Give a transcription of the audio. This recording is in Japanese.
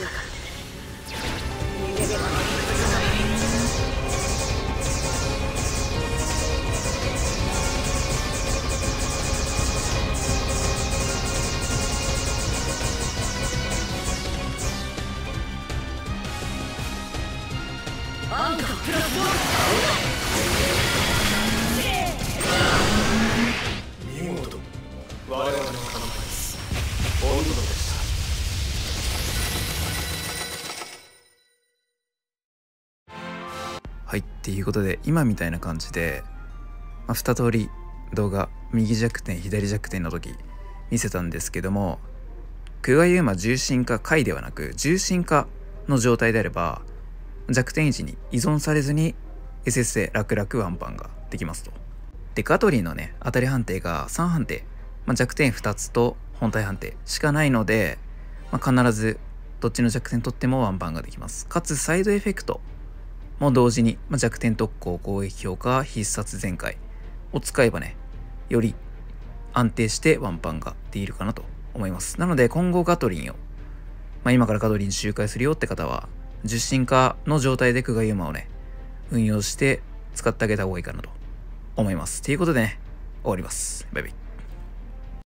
だから逃げれば崩される。アンカープラス見事我々の看板です。お見事でした。 はい、っていうことで今みたいな感じで、2通り動画右弱点左弱点の時見せたんですけども、久我悠馬重心化回ではなく重心化の状態であれば弱点位置に依存されずに SSA 楽々ワンパンができますと。でガトリンのね当たり判定が3判定、弱点2つと本体判定しかないので、必ずどっちの弱点取ってもワンパンができます。かつサイドエフェクトも同時に、弱点特攻攻撃強化必殺全開を使えばねより安定してワンパンができるかなと思います。なので今後ガトリンを、今からガトリン周回するよって方は受信化の状態で久我悠馬をね運用して使ってあげた方がいいかなと思います。ということでね終わります。バイバイ。